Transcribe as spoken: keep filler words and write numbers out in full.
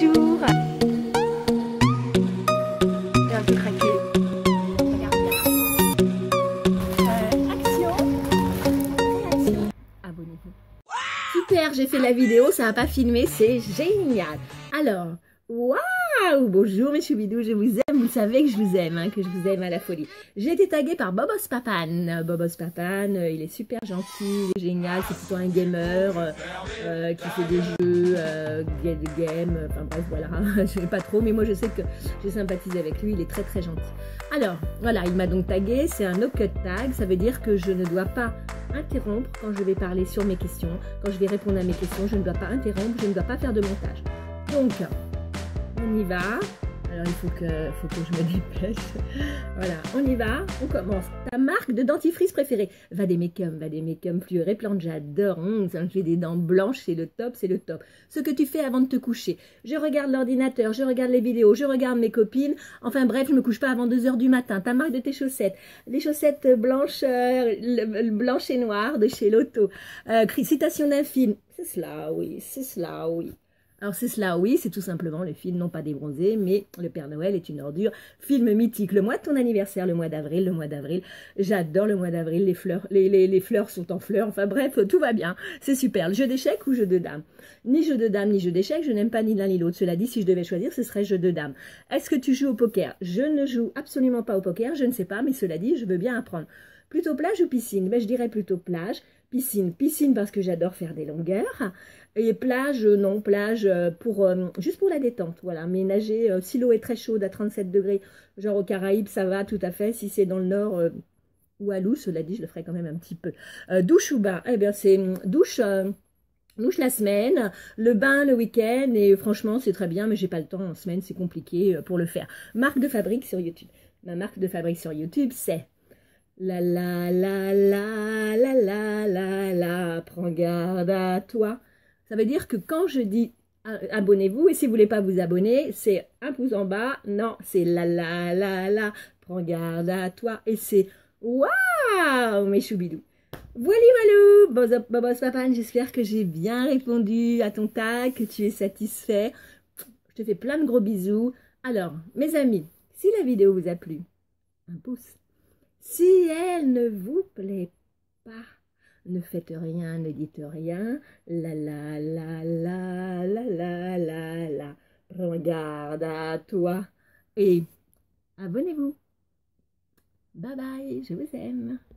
bonjour. J'ai un peu craqué. Regarde bien. Euh, action. Action. Abonnez-vous. Super, j'ai fait la vidéo, ça n'a pas filmé, c'est génial. Alors, waouh, bonjour mes choubidous, je vous aime, vous savez que je vous aime, hein, que je vous aime à la folie. J'ai été taguée par Bobos Papan. Bobos Papan, euh, il est super gentil, il est génial, c'est plutôt un gamer euh, euh, qui fait des jeux, euh, des games, enfin bref, voilà, je ne sais pas trop, mais moi je sais que j'ai sympathisé avec lui, il est très très gentil. Alors, voilà, il m'a donc tagué, c'est un no-cut tag, ça veut dire que je ne dois pas interrompre quand je vais parler sur mes questions, quand je vais répondre à mes questions, je ne dois pas interrompre, je ne dois pas faire de montage. Donc, on y va. Alors, il faut que, faut que je me dépêche. Voilà, on y va, on commence. Ta marque de dentifrice préférée? Vademecum, Vademecum Fluor et Plante, j'adore. Hum, ça me fait des dents blanches, c'est le top, c'est le top. Ce que tu fais avant de te coucher. Je regarde l'ordinateur, je regarde les vidéos, je regarde mes copines. Enfin bref, je ne me couche pas avant deux heures du matin. Ta marque de tes chaussettes? Les chaussettes blanches, euh, blanches et noires de chez Lotto. Euh, citation d'un film. C'est cela, oui, c'est cela, oui. Alors c'est cela, oui, c'est tout simplement le film, non pas des bronzés, mais le Père Noël est une ordure, film mythique. Le mois de ton anniversaire, le mois d'avril, le mois d'avril, j'adore le mois d'avril, les fleurs, les, les, les fleurs sont en fleurs, enfin bref, tout va bien, c'est super. Le jeu d'échecs ou jeu de dames? Ni jeu de dames, ni jeu d'échecs, je n'aime pas ni l'un ni l'autre. Cela dit, si je devais choisir, ce serait jeu de dames. Est-ce que tu joues au poker? Je ne joue absolument pas au poker, je ne sais pas, mais cela dit, je veux bien apprendre. Plutôt plage ou piscine? Ben, je dirais plutôt plage. Piscine, piscine parce que j'adore faire des longueurs. Et plage, non, plage pour euh, juste pour la détente, voilà. Mais nager, euh, si l'eau est très chaude à trente-sept degrés, genre aux Caraïbes, ça va tout à fait. Si c'est dans le nord euh, ou à l'eau, cela dit, je le ferai quand même un petit peu. Euh, douche ou bain? Eh bien, c'est douche... Euh, douche la semaine, le bain le week-end, et franchement c'est très bien, mais j'ai pas le temps en semaine, c'est compliqué pour le faire. Marque de fabrique sur YouTube. Ma marque de fabrique sur YouTube, c'est la la la la la la la la, prends garde à toi. Ça veut dire que quand je dis abonnez-vous, et si vous voulez pas vous abonner, c'est un pouce en bas, non, c'est la la la la, prends garde à toi, et c'est waouh mes choubidous. Voilà, voilà, Bobos Papan, j'espère que j'ai bien répondu à ton tag, que tu es satisfait. Je te fais plein de gros bisous. Alors, mes amis, si la vidéo vous a plu, un pouce. Si elle ne vous plaît pas, ne faites rien, ne dites rien. La la la la la la la la. Prends garde à toi et abonnez-vous. Bye bye, je vous aime.